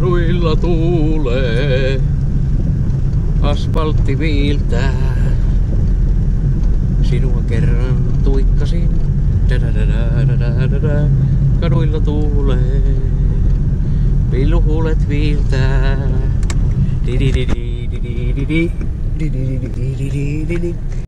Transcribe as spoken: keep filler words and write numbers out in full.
kaduilla tuulee, asfaltti viiltää. Sinua kerran tuikkasin, dadadadadadadada, kaduilla tuulee, pilluhuulet viiltää. Di di di di di di di di di di di di di di.